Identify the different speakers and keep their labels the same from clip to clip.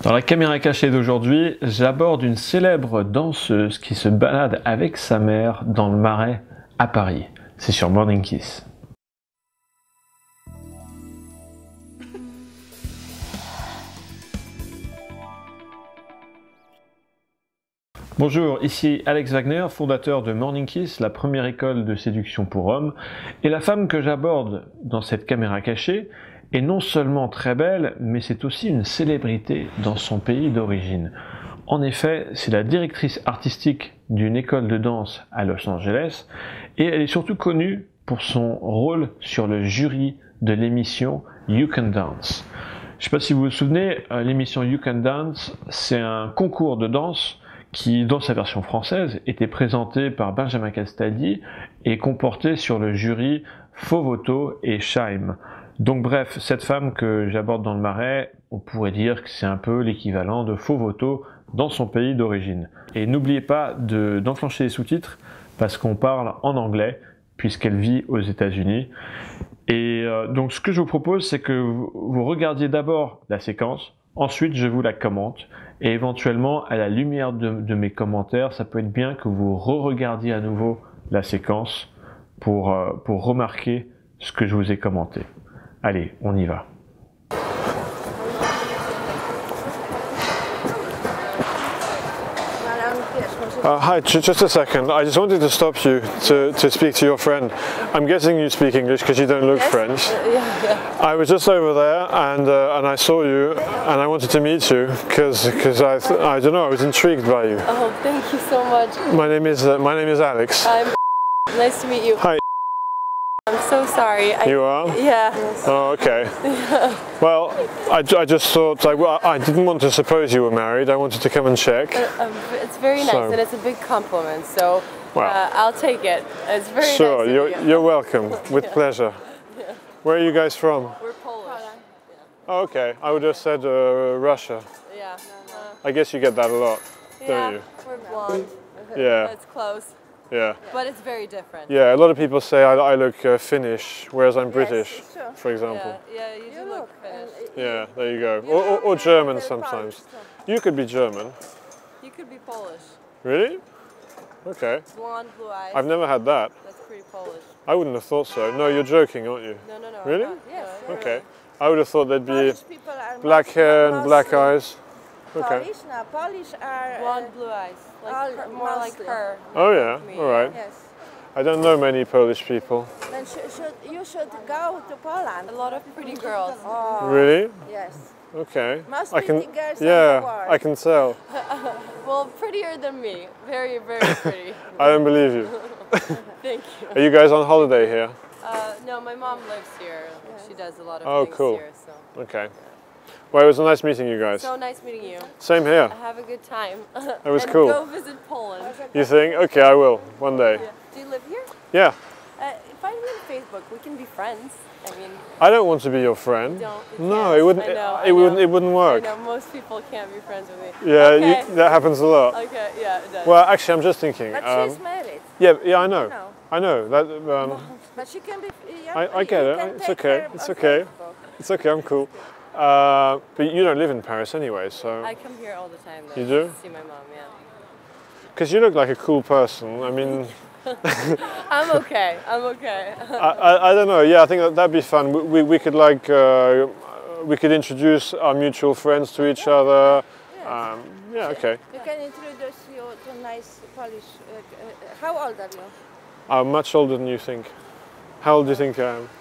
Speaker 1: Dans la caméra cachée d'aujourd'hui, j'aborde une célèbre danseuse qui se balade avec sa mère dans le Marais à Paris. C'est sur Morning Kiss. Bonjour, ici Alex Wagner, fondateur de Morning Kiss, la première école de séduction pour hommes. Et la femme que j'aborde dans cette caméra cachée est non seulement très belle, mais c'est aussi une célébrité dans son pays d'origine. En effet, c'est la directrice artistique d'une école de danse à Los Angeles, et elle est surtout connue pour son rôle sur le jury de l'émission You Can Dance. Je ne sais pas si vous vous souvenez, l'émission You Can Dance, c'est un concours de danse qui, dans sa version française, était présenté par Benjamin Castaldi et comportait sur le jury Fovoto et Scheim. Donc bref, cette femme que j'aborde dans le Marais, on pourrait dire que c'est un peu l'équivalent de Fovoto dans son pays d'origine. Et n'oubliez pas d'enclencher les sous-titres parce qu'on parle en anglais puisqu'elle vit aux États-Unis. Et donc ce que je vous propose, c'est que vous regardiez d'abord la séquence, ensuite je vous la commente, et éventuellement à la lumière de mes commentaires, ça peut être bien que vous re-regardiez à nouveau la séquence pour remarquer ce que je vous ai commenté. Allez, on y va. Hi, just a second. I just wanted to stop you to speak to your friend. I'm guessing you speak English because you don't look French.
Speaker 2: Yeah.
Speaker 1: I was just over there and I saw you and I wanted to meet you because I don't know, I was intrigued by you.
Speaker 2: Oh, thank you so much.
Speaker 1: My name is Alex.
Speaker 2: Nice to meet you.
Speaker 1: Hi.
Speaker 2: I'm so sorry.
Speaker 1: You are?
Speaker 2: Yeah.
Speaker 1: Oh, okay. Well, I just thought, I didn't want to suppose you were married. I wanted to come and check.
Speaker 2: It's very nice and it's a big compliment, so I'll take it. It's very nice.
Speaker 1: Sure, you're welcome. With pleasure.
Speaker 2: Yeah.
Speaker 1: Where are you guys from?
Speaker 2: We're Polish.
Speaker 1: Oh, okay. I would have said Russia.
Speaker 2: Yeah.
Speaker 1: I guess you get that a lot, don't you?
Speaker 2: We're blonde.
Speaker 1: Yeah.
Speaker 2: It's close.
Speaker 1: Yeah.
Speaker 2: But it's very different.
Speaker 1: Yeah, a lot of people say I look Finnish, whereas I'm British,
Speaker 2: sure.
Speaker 1: for example.
Speaker 2: Yeah, you do look Finnish.
Speaker 1: Yeah, there you go. Or German sometimes. You could be German.
Speaker 2: You could be Polish.
Speaker 1: Really? Okay.
Speaker 2: Blonde, blue eyes.
Speaker 1: I've never had that.
Speaker 2: That's pretty Polish.
Speaker 1: I wouldn't have thought so. No, you're joking, aren't you?
Speaker 2: No.
Speaker 1: Really?
Speaker 2: Yes.
Speaker 1: Okay. I would have thought there'd be
Speaker 3: People are
Speaker 1: black hair and black eyes. Okay.
Speaker 3: Polish, no, Polish are
Speaker 2: Blonde, blue eyes. Like more like
Speaker 3: mostly.
Speaker 2: her.
Speaker 1: Oh yeah,
Speaker 2: Me.
Speaker 1: all right.
Speaker 3: Yes.
Speaker 1: I don't know many Polish people.
Speaker 3: Then you should go to Poland.
Speaker 2: A lot of pretty girls.
Speaker 3: Oh,
Speaker 1: Really?
Speaker 3: yes.
Speaker 1: Okay.
Speaker 3: Most
Speaker 1: I can.
Speaker 3: pretty girls in the
Speaker 1: Yeah,
Speaker 3: world.
Speaker 1: I can tell.
Speaker 2: Well, prettier than me. Very, very pretty.
Speaker 1: I don't believe you.
Speaker 2: Thank you.
Speaker 1: Are you guys on holiday here?
Speaker 2: No, my mom lives here. She does a lot of
Speaker 1: Oh,
Speaker 2: things
Speaker 1: cool.
Speaker 2: here. So.
Speaker 1: Okay. Well, it was nice meeting you guys.
Speaker 2: So nice meeting you.
Speaker 1: Same here.
Speaker 2: Have a good time.
Speaker 1: It was
Speaker 2: and
Speaker 1: cool.
Speaker 2: Go visit Poland.
Speaker 1: You think? Okay, I will one day.
Speaker 2: Yeah. Do you live here?
Speaker 1: Yeah.
Speaker 2: Find me on Facebook. We can be friends. I mean,
Speaker 1: I don't want to be your friend.
Speaker 2: you
Speaker 1: No,
Speaker 2: can't.
Speaker 1: it wouldn't.
Speaker 2: I know,
Speaker 1: It wouldn't work.
Speaker 2: I know most people can't be friends with me.
Speaker 1: Yeah,
Speaker 2: Okay.
Speaker 1: that happens a lot.
Speaker 2: Okay. Yeah, it does.
Speaker 1: Well, actually, I'm just thinking.
Speaker 3: But she's married.
Speaker 1: Yeah, I know.
Speaker 3: No.
Speaker 1: I know that.
Speaker 3: But she can be.
Speaker 1: I get it. It's okay. It's okay. It's okay. I'm cool. But you don't live in Paris anyway, so.
Speaker 2: I come here all the time. Though,
Speaker 1: You do?
Speaker 2: to see my mom. Yeah.
Speaker 1: Because you look like a cool person. I mean,
Speaker 2: I'm okay. I'm okay.
Speaker 1: I don't know. Yeah, I think that'd be fun. We could like we could introduce our mutual friends to each other. Yeah. Okay.
Speaker 3: You can introduce you to nice Polish. How old are you?
Speaker 1: I'm much older than you think. How old do you think I am?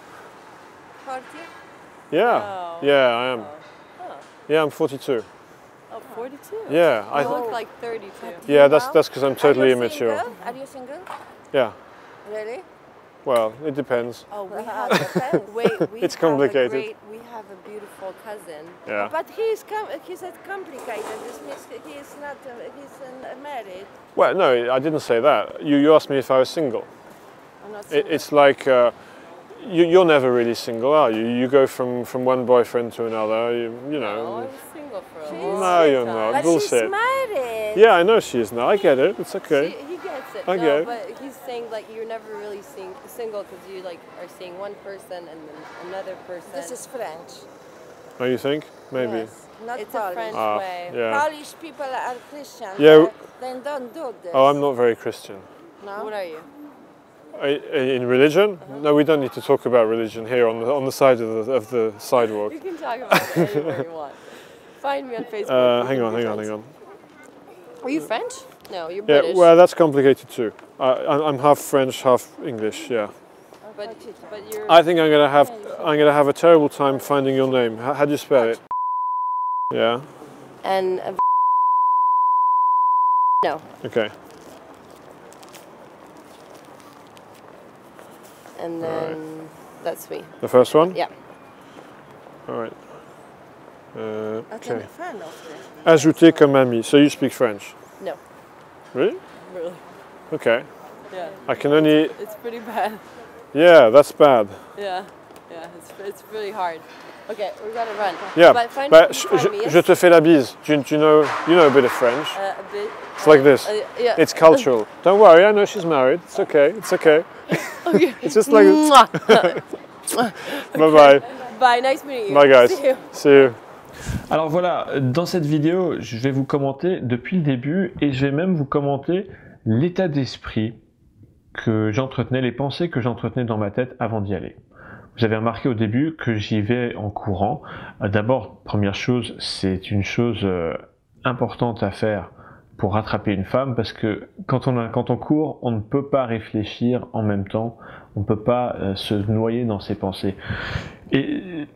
Speaker 3: 40?
Speaker 1: Yeah.
Speaker 2: Oh.
Speaker 1: Yeah, I am.
Speaker 2: Oh.
Speaker 1: Yeah, I'm 42.
Speaker 2: Oh, 42.
Speaker 1: Yeah,
Speaker 2: I look like 32.
Speaker 1: Yeah, that's because I'm totally
Speaker 3: Are you
Speaker 1: immature.
Speaker 3: single? Are you single?
Speaker 1: Yeah.
Speaker 3: Really?
Speaker 1: Well, it depines.
Speaker 2: Oh, we
Speaker 3: Have
Speaker 2: have.
Speaker 3: depends.
Speaker 2: Wait, we
Speaker 1: It's complicated.
Speaker 2: We have a beautiful cousin.
Speaker 1: Yeah.
Speaker 3: But he's complicated. This means he is not. Married.
Speaker 1: Well, no, I didn't say that. You asked me if I was single.
Speaker 3: I'm not single.
Speaker 1: It's like you're never really single, are you? You go from one boyfriend to another. You
Speaker 2: Oh,
Speaker 1: know.
Speaker 2: I was single for a
Speaker 3: She's-
Speaker 2: long
Speaker 1: No, you're
Speaker 2: time.
Speaker 1: not.
Speaker 3: But
Speaker 1: bullshit.
Speaker 3: she's married.
Speaker 1: Yeah, I know she is now. I get it. It's okay.
Speaker 2: He gets it.
Speaker 1: Okay.
Speaker 2: No, but he's saying like you're never really single because you like are seeing one person and then another person.
Speaker 3: This is French.
Speaker 1: Oh, you think? Maybe.
Speaker 3: Yes. not
Speaker 2: It's a
Speaker 3: Polish.
Speaker 2: French
Speaker 4: Ah,
Speaker 2: way.
Speaker 4: yeah.
Speaker 3: Polish people are Christians.
Speaker 4: Yeah.
Speaker 3: Then don't do this.
Speaker 4: Oh, I'm not very Christian.
Speaker 3: No?
Speaker 2: What are you?
Speaker 4: In religion? No, we don't need to talk about religion here on the side of the sidewalk.
Speaker 2: You can talk about it anywhere you want. Find me on Facebook. We
Speaker 4: Hang
Speaker 2: can
Speaker 4: on,
Speaker 2: be
Speaker 4: hang on,
Speaker 2: friends.
Speaker 4: hang on.
Speaker 2: Are you French? No, you're
Speaker 4: Yeah,
Speaker 2: British.
Speaker 4: well, that's complicated too. I'm half French, half English. Yeah.
Speaker 2: but you're.
Speaker 4: I think I'm gonna have a terrible time finding your name. How do you spell it? Yeah.
Speaker 2: And no,
Speaker 4: Okay.
Speaker 2: and then that's me.
Speaker 4: The first one.
Speaker 2: Yeah.
Speaker 4: All right.
Speaker 3: Okay.
Speaker 4: Okay.
Speaker 3: Friend of this.
Speaker 4: Ajouter comme ami. So you speak French?
Speaker 2: No.
Speaker 4: Really?
Speaker 2: Really.
Speaker 4: Okay.
Speaker 2: Yeah.
Speaker 4: I can only.
Speaker 2: It's pretty bad.
Speaker 4: Yeah, that's bad.
Speaker 2: Yeah. Yeah. It's really hard. Okay, we gotta run.
Speaker 4: Yeah.
Speaker 2: But find
Speaker 4: But
Speaker 2: me, yes?
Speaker 4: je te fais la bise. You know a bit of French.
Speaker 2: A bit.
Speaker 4: It's like this.
Speaker 2: Yeah.
Speaker 4: It's cultural. Don't worry, I know she's married. It's okay. It's okay.
Speaker 2: Okay.
Speaker 4: It's just like.
Speaker 2: Mwah.
Speaker 4: Bye bye.
Speaker 2: Bye. Nice meeting you.
Speaker 4: Bye guys.
Speaker 2: See you.
Speaker 4: See you.
Speaker 1: Alors voilà, dans cette vidéo, je vais vous commenter depuis le début et je vais même vous commenter l'état d'esprit que j'entretenais, les pensées que j'entretenais dans ma tête avant d'y aller. Vous avez remarqué au début que j'y vais en courant. D'abord, première chose, c'est une chose importante à faire pour rattraper une femme parce que quand on court, on ne peut pas réfléchir en même temps, on ne peut pas se noyer dans ses pensées. Et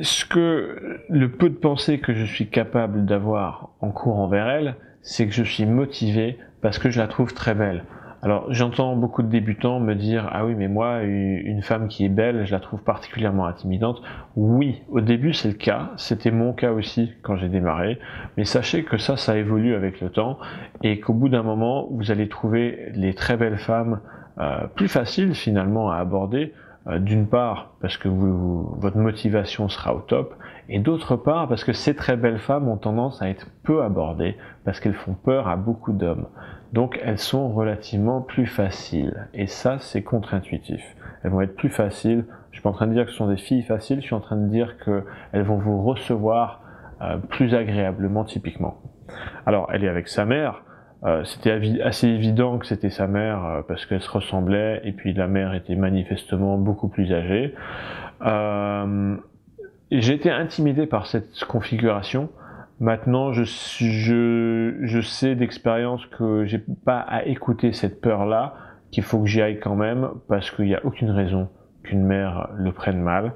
Speaker 1: le peu de pensées que je suis capable d'avoir en courant vers elle, c'est que je suis motivé parce que je la trouve très belle. Alors j'entends beaucoup de débutants me dire « Ah oui, mais moi, une femme qui est belle, je la trouve particulièrement intimidante. » Oui, au début c'est le cas, c'était mon cas aussi quand j'ai démarré, mais sachez que ça évolue avec le temps et qu'au bout d'un moment, vous allez trouver les très belles femmes plus faciles finalement à aborder, d'une part parce que votre motivation sera au top, et d'autre part parce que ces très belles femmes ont tendance à être peu abordées, parce qu'elles font peur à beaucoup d'hommes. Donc elles sont relativement plus faciles, et ça c'est contre-intuitif. Elles vont être plus faciles, je suis pas en train de dire que ce sont des filles faciles, je suis en train de dire qu'elles vont vous recevoir plus agréablement typiquement. Alors elle est avec sa mère, c'était assez évident que c'était sa mère parce qu'elle se ressemblait, et puis la mère était manifestement beaucoup plus âgée. J'ai été intimidé par cette configuration. Maintenant, je sais d'expérience que j'ai pas à écouter cette peur-là, qu'il faut que j'y aille quand même, parce qu'il n'y a aucune raison qu'une mère le prenne mal.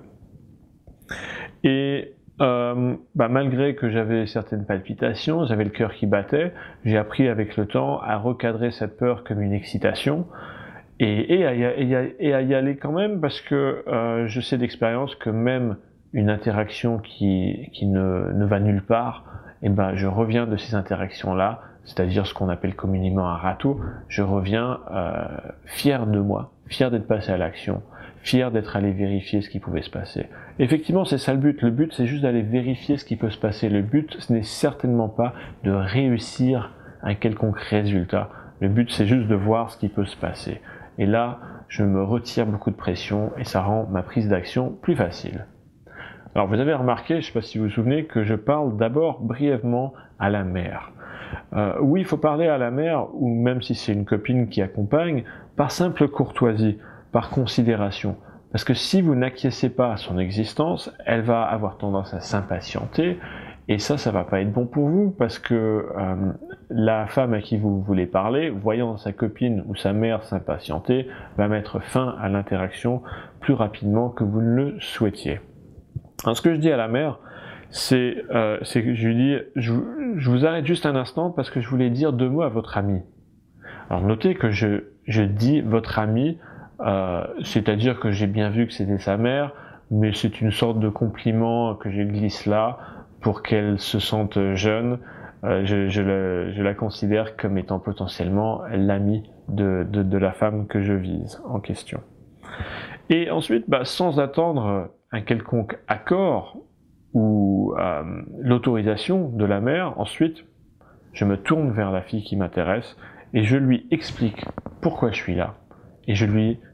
Speaker 1: Et malgré que j'avais certaines palpitations, j'avais le cœur qui battait, j'ai appris avec le temps à recadrer cette peur comme une excitation, et à y aller quand même, parce que je sais d'expérience que même une interaction qui ne va nulle part, et je reviens de ces interactions-là, c'est-à-dire ce qu'on appelle communément un râteau, je reviens fier de moi, fier d'être passé à l'action, fier d'être allé vérifier ce qui pouvait se passer. Effectivement, c'est ça le but. Le but, c'est juste d'aller vérifier ce qui peut se passer. Le but, ce n'est certainement pas de réussir un quelconque résultat. Le but, c'est juste de voir ce qui peut se passer. Et là, je me retire beaucoup de pression et ça rend ma prise d'action plus facile. Alors vous avez remarqué, je ne sais pas si vous vous souvenez, que je parle d'abord brièvement à la mère. Oui, il faut parler à la mère, ou même si c'est une copine qui accompagne, par simple courtoisie, par considération. Parce que si vous n'acquiescez pas à son existence, elle va avoir tendance à s'impatienter, et ça va pas être bon pour vous, parce que la femme à qui vous voulez parler, voyant sa copine ou sa mère s'impatienter, va mettre fin à l'interaction plus rapidement que vous ne le souhaitiez. Alors ce que je dis à la mère, c'est que je lui dis, je vous arrête juste un instant parce que je voulais dire 2 mots à votre ami. Alors notez que je dis votre ami, c'est-à-dire que j'ai bien vu que c'était sa mère, mais c'est une sorte de compliment que je glisse là pour qu'elle se sente jeune. Je la considère comme étant potentiellement l'ami de la femme que je vise en question. Et ensuite, sans attendre un quelconque accord ou l'autorisation de la mère, ensuite, je me tourne vers la fille qui m'intéresse et je lui explique pourquoi je suis là. Et je lui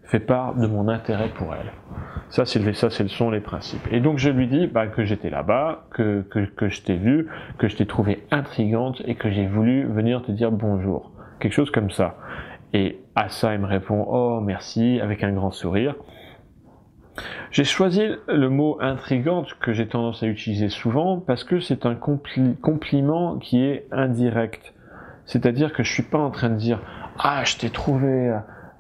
Speaker 1: fait part de mon intérêt pour elle. Ça, sont les principes. Et donc je lui dis que j'étais là-bas, que je t'ai vu, que je t'ai trouvé intrigante et que j'ai voulu venir te dire bonjour. Quelque chose comme ça. Et à ça, il me répond « Oh, merci » avec un grand sourire. J'ai choisi le mot « intrigante » que j'ai tendance à utiliser souvent parce que c'est un compliment qui est indirect. C'est-à-dire que je suis pas en train de dire « Ah, je t'ai trouvé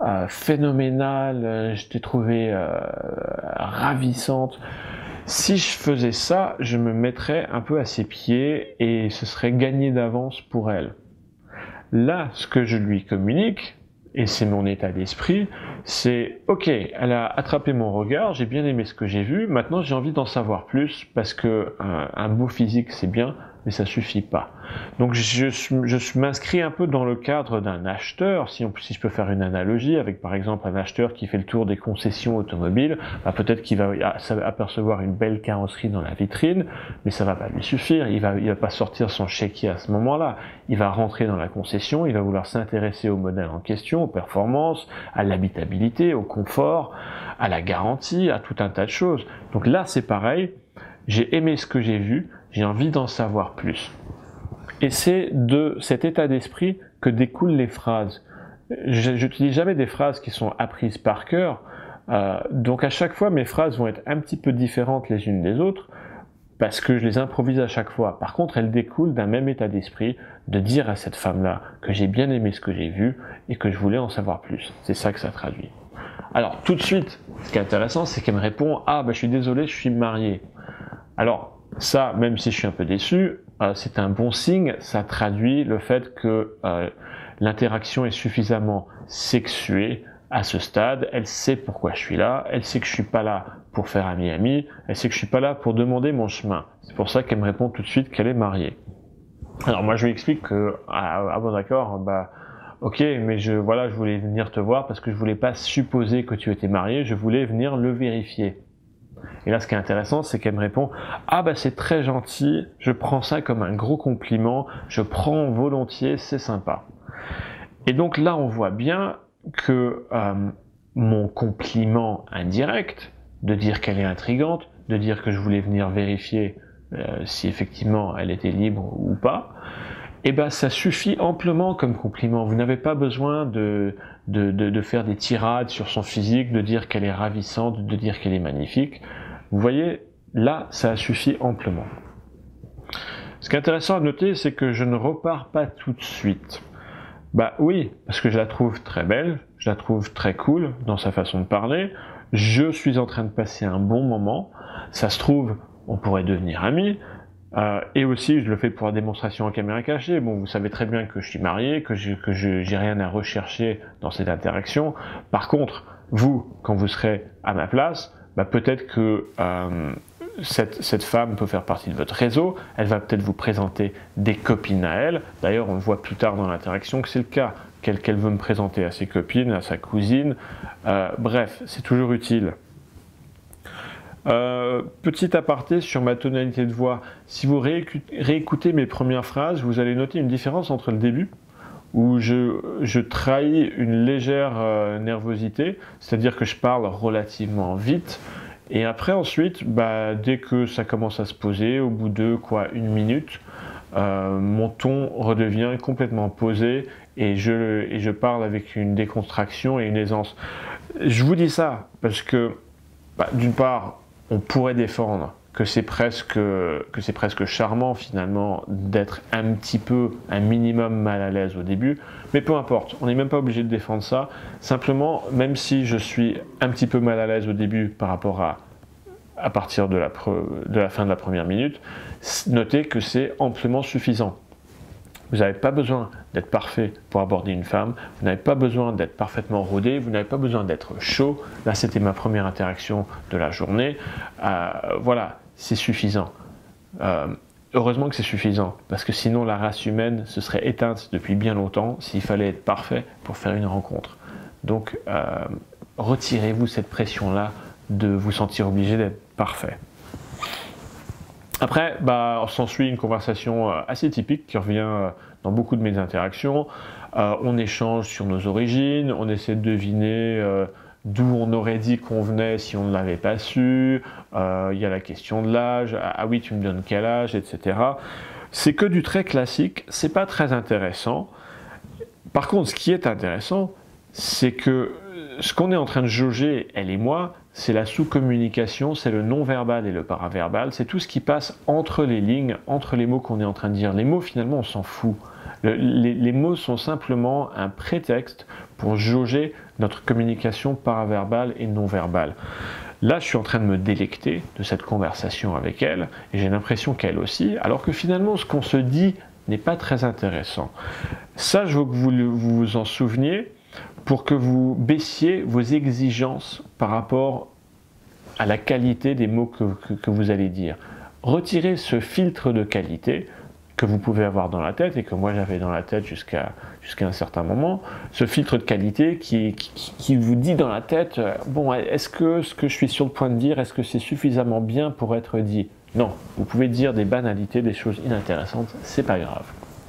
Speaker 1: phénoménale, je t'ai trouvé ravissante ». Si je faisais ça, je me mettrais un peu à ses pieds et ce serait gagné d'avance pour elle. Là, ce que je lui communique, et c'est mon état d'esprit, c'est « Ok, elle a attrapé mon regard, j'ai bien aimé ce que j'ai vu, maintenant j'ai envie d'en savoir plus, parce que un beau physique c'est bien, mais ça suffit pas. » Donc je m'inscris un peu dans le cadre d'un acheteur, si je peux faire une analogie, avec par exemple un acheteur qui fait le tour des concessions automobiles, peut-être qu'il va apercevoir une belle carrosserie dans la vitrine, mais ça va pas lui suffire, il va pas sortir son chéquier à ce moment-là, il va rentrer dans la concession, il va vouloir s'intéresser au modèle en question, aux performances, à l'habitabilité, au confort, à la garantie, à tout un tas de choses. Donc là c'est pareil, j'ai aimé ce que j'ai vu, j'ai envie d'en savoir plus. Et c'est de cet état d'esprit que découlent les phrases. Je n'utilise jamais des phrases qui sont apprises par cœur, donc à chaque fois mes phrases vont être un petit peu différentes les unes des autres, parce que je les improvise à chaque fois. Par contre, elles découlent d'un même état d'esprit, de dire à cette femme-là que j'ai bien aimé ce que j'ai vu et que je voulais en savoir plus. C'est ça que ça traduit. Alors tout de suite, ce qui est intéressant, c'est qu'elle me répond « Ah, je suis désolé, je suis marié ». Alors ça, même si je suis un peu déçu, c'est un bon signe, ça traduit le fait que l'interaction est suffisamment sexuée à ce stade, elle sait pourquoi je suis là, elle sait que je suis pas là pour faire ami-ami, elle sait que je suis pas là pour demander mon chemin. C'est pour ça qu'elle me répond tout de suite qu'elle est mariée. Alors moi je lui explique que, bon d'accord, ok, mais je voulais venir te voir parce que je voulais pas supposer que tu étais marié, je voulais venir le vérifier. Et là, ce qui est intéressant, c'est qu'elle me répond « Ah c'est très gentil, je prends ça comme un gros compliment, je prends volontiers, c'est sympa. » Et donc là, on voit bien que mon compliment indirect, de dire qu'elle est intrigante, de dire que je voulais venir vérifier si effectivement elle était libre ou pas, ça suffit amplement comme compliment. Vous n'avez pas besoin de faire des tirades sur son physique, de dire qu'elle est ravissante, de dire qu'elle est magnifique. Vous voyez, là, ça suffit amplement. Ce qui est intéressant à noter, c'est que je ne repars pas tout de suite. Oui, parce que je la trouve très belle, je la trouve très cool dans sa façon de parler, je suis en train de passer un bon moment, ça se trouve, on pourrait devenir amis, et aussi je le fais pour la démonstration en caméra cachée. Bon, vous savez très bien que je suis marié, que j'ai rien à rechercher dans cette interaction. Par contre, vous, quand vous serez à ma place, peut-être que cette femme peut faire partie de votre réseau, elle va peut-être vous présenter des copines à elle. D'ailleurs, on le voit plus tard dans l'interaction que c'est le cas, qu'elle veut me présenter à ses copines, à sa cousine. Bref, c'est toujours utile. Petit aparté sur ma tonalité de voix, si vous réécoutez mes premières phrases, vous allez noter une différence entre le début, où je trahis une légère nervosité, c'est-à-dire que je parle relativement vite, et après ensuite, dès que ça commence à se poser, au bout de une minute, mon ton redevient complètement posé, et je parle avec une décontraction et une aisance. Je vous dis ça parce que, d'une part, on pourrait défendre que c'est presque charmant finalement d'être un minimum mal à l'aise au début, mais peu importe, on n'est même pas obligé de défendre ça. Simplement, même si je suis un petit peu mal à l'aise au début par rapport à partir de la fin de la première minute, notez que c'est amplement suffisant. Vous n'avez pas besoin d'être parfait pour aborder une femme, vous n'avez pas besoin d'être parfaitement rodé, vous n'avez pas besoin d'être chaud. Là, c'était ma première interaction de la journée. Voilà, c'est suffisant. Heureusement que c'est suffisant, parce que sinon la race humaine se serait éteinte depuis bien longtemps s'il fallait être parfait pour faire une rencontre. Donc, retirez-vous cette pression-là de vous sentir obligé d'être parfait. Après, s'ensuit une conversation assez typique qui revient dans beaucoup de mes interactions. On échange sur nos origines, on essaie de deviner d'où on aurait dit qu'on venait si on ne l'avait pas su, il y a la question de l'âge, ah oui tu me donnes quel âge, etc. C'est que du très classique, c'est pas très intéressant. Par contre, ce qui est intéressant, c'est que ce qu'on est en train de jauger, elle et moi, c'est la sous-communication, c'est le non-verbal et le paraverbal, c'est tout ce qui passe entre les lignes, entre les mots qu'on est en train de dire. Les mots, finalement, on s'en fout. Les mots sont simplement un prétexte pour jauger notre communication paraverbale et non-verbale. Là, je suis en train de me délecter de cette conversation avec elle, et j'ai l'impression qu'elle aussi, alors que finalement, ce qu'on se dit n'est pas très intéressant. Ça, je veux que vous vous en souveniez, pour que vous baissiez vos exigences par rapport à la qualité des mots que vous allez dire. Retirez ce filtre de qualité que vous pouvez avoir dans la tête et que moi j'avais dans la tête jusqu'à un certain moment, ce filtre de qualité qui vous dit dans la tête, bon, est-ce que ce que je suis sur le point de dire, est-ce que c'est suffisamment bien pour être dit? Non, vous pouvez dire des banalités, des choses inintéressantes, c'est pas grave.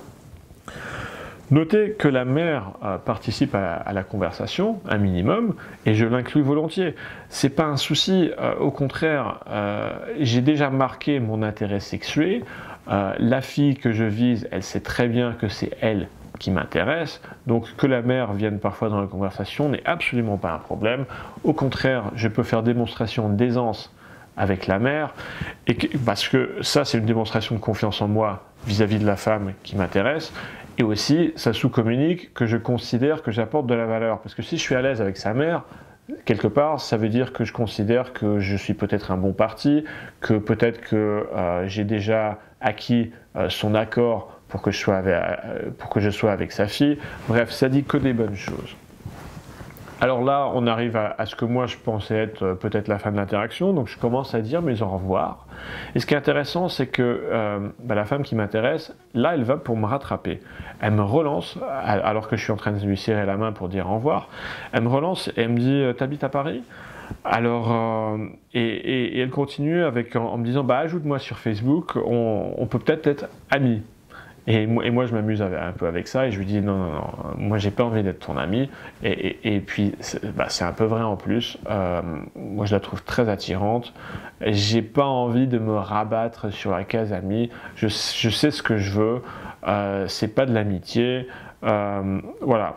Speaker 1: Notez que la mère participe à la conversation, un minimum, et je l'inclus volontiers. C'est pas un souci, au contraire, j'ai déjà marqué mon intérêt sexué. La fille que je vise, elle sait très bien que c'est elle qui m'intéresse, donc que la mère vienne parfois dans la conversation n'est absolument pas un problème. Au contraire, je peux faire démonstration d'aisance avec la mère, parce que ça c'est une démonstration de confiance en moi vis-à-vis de la femme qui m'intéresse. Et aussi, ça sous-communique que je considère que j'apporte de la valeur. Parce que si je suis à l'aise avec sa mère, quelque part, ça veut dire que je considère que je suis peut-être un bon parti, que peut-être que j'ai déjà acquis son accord pour que je sois avec sa fille. Bref, ça dit que des bonnes choses. Alors là, on arrive à ce que moi je pensais être peut-être la fin de l'interaction, donc je commence à dire mes au revoir. Et ce qui est intéressant, c'est que la femme qui m'intéresse, là, elle va pour me rattraper. Elle me relance, alors que je suis en train de lui serrer la main pour dire au revoir. Elle me relance et elle me dit « T'habites à Paris ?» Alors, et elle continue en me disant « Ajoute-moi sur Facebook, on peut peut-être être amis. » Et moi, je m'amuse un peu avec ça et je lui dis non, moi j'ai pas envie d'être ton ami. Et puis, c'est un peu vrai en plus. Moi, je la trouve très attirante. J'ai pas envie de me rabattre sur la case ami. Je sais ce que je veux. C'est pas de l'amitié. Voilà.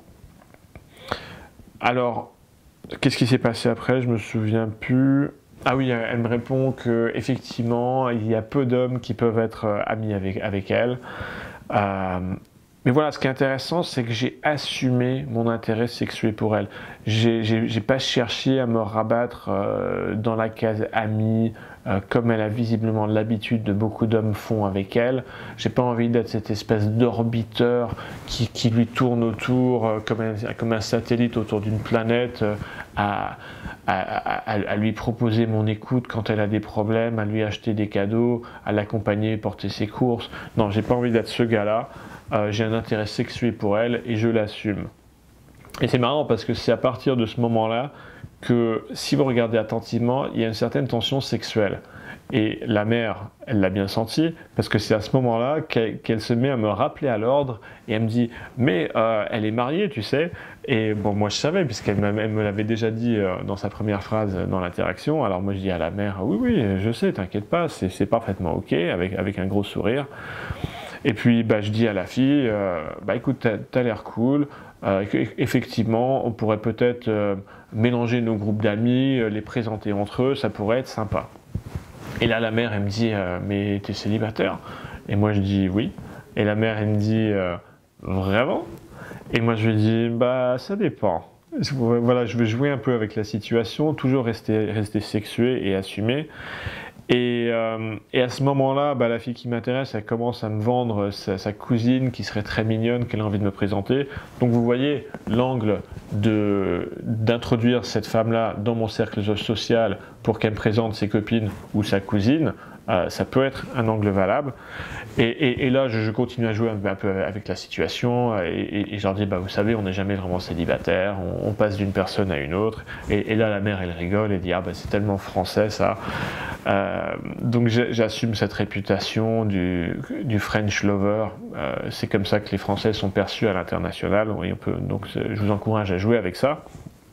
Speaker 1: Alors, qu'est-ce qui s'est passé après? Je me souviens plus. Ah oui, elle me répond qu'effectivement, il y a peu d'hommes qui peuvent être amis avec elle. Mais voilà, ce qui est intéressant, c'est que j'ai assumé mon intérêt sexuel pour elle. J'ai pas cherché à me rabattre dans la case amie, comme elle a visiblement l'habitude de beaucoup d'hommes font avec elle. J'ai pas envie d'être cette espèce d'orbiteur qui lui tourne autour comme un satellite autour d'une planète, à lui proposer mon écoute quand elle a des problèmes, à lui acheter des cadeaux, à l'accompagner, porter ses courses. Non, j'ai pas envie d'être ce gars-là. J'ai un intérêt sexuel pour elle et je l'assume. Et c'est marrant parce que c'est à partir de ce moment-là que, si vous regardez attentivement, il y a une certaine tension sexuelle. Et la mère, elle l'a bien senti, parce que c'est à ce moment-là qu'elle se met à me rappeler à l'ordre, et elle me dit « mais elle est mariée, tu sais ?» Et bon, moi je savais, puisqu'elle me l'avait déjà dit dans sa première phrase dans l'interaction. Alors moi je dis à la mère « oui, je sais, t'inquiète pas, c'est parfaitement ok », avec un gros sourire. Et puis je dis à la fille écoute, t'as l'air cool, effectivement, on pourrait peut-être mélanger nos groupes d'amis, les présenter entre eux, ça pourrait être sympa. Et là, la mère, elle me dit mais t'es célibataire? Et moi, je dis oui. Et la mère, elle me dit vraiment? Et moi, je lui dis ça dépend. Voilà, je vais jouer un peu avec la situation, toujours rester sexué et assumé. Et à ce moment-là, la fille qui m'intéresse, elle commence à me vendre sa cousine qui serait très mignonne, qu'elle a envie de me présenter. Donc vous voyez l'angle d'introduire cette femme-là dans mon cercle social pour qu'elle me présente ses copines ou sa cousine. Ça peut être un angle valable. Et là, je continue à jouer un peu avec la situation et je leur dis, vous savez, on n'est jamais vraiment célibataire, on passe d'une personne à une autre. Et là, la mère, elle rigole et dit, c'est tellement français ça. Donc j'assume cette réputation du French lover. C'est comme ça que les Français sont perçus à l'international. Donc je vous encourage à jouer avec ça.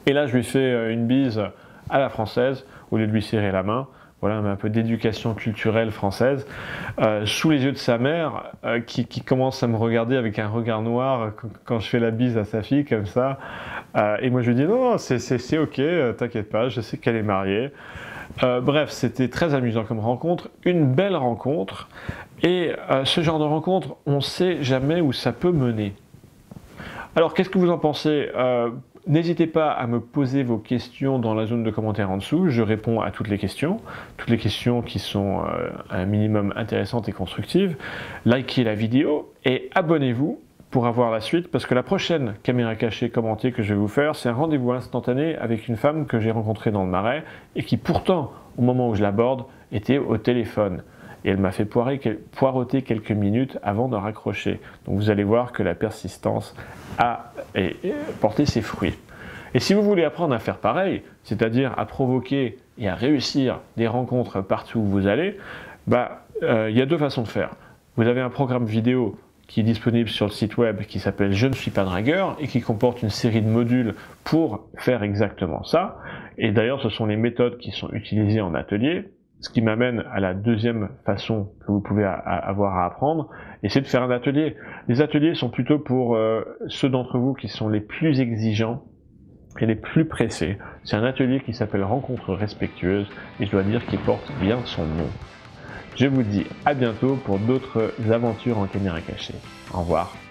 Speaker 1: Et là, je lui fais une bise à la française, au lieu de lui serrer la main. Voilà, un peu d'éducation culturelle française, sous les yeux de sa mère, qui commence à me regarder avec un regard noir quand je fais la bise à sa fille, comme ça. Et moi, je lui dis, non, c'est ok, t'inquiète pas, je sais qu'elle est mariée. Bref, c'était très amusant comme rencontre, une belle rencontre. Et ce genre de rencontre, on ne sait jamais où ça peut mener. Alors, qu'est-ce que vous en pensez? N'hésitez pas à me poser vos questions dans la zone de commentaires en dessous, je réponds à toutes les questions qui sont un minimum intéressantes et constructives. Likez la vidéo et abonnez-vous pour avoir la suite, parce que la prochaine caméra cachée commentée que je vais vous faire, c'est un rendez-vous instantané avec une femme que j'ai rencontrée dans le Marais et qui pourtant, au moment où je l'aborde, était au téléphone. Et elle m'a fait poireauter quelques minutes avant de raccrocher. Donc vous allez voir que la persistance a porté ses fruits. Et si vous voulez apprendre à faire pareil, c'est-à-dire à provoquer et à réussir des rencontres partout où vous allez, il y a deux façons de faire. Vous avez un programme vidéo qui est disponible sur le site web qui s'appelle Je ne suis pas dragueur et qui comporte une série de modules pour faire exactement ça. Et d'ailleurs, ce sont les méthodes qui sont utilisées en atelier. Ce qui m'amène à la deuxième façon que vous pouvez avoir à apprendre, et c'est de faire un atelier. Les ateliers sont plutôt pour ceux d'entre vous qui sont les plus exigeants et les plus pressés. C'est un atelier qui s'appelle Rencontre respectueuse, et je dois dire qu'il porte bien son nom. Je vous dis à bientôt pour d'autres aventures en caméra cachée. Au revoir.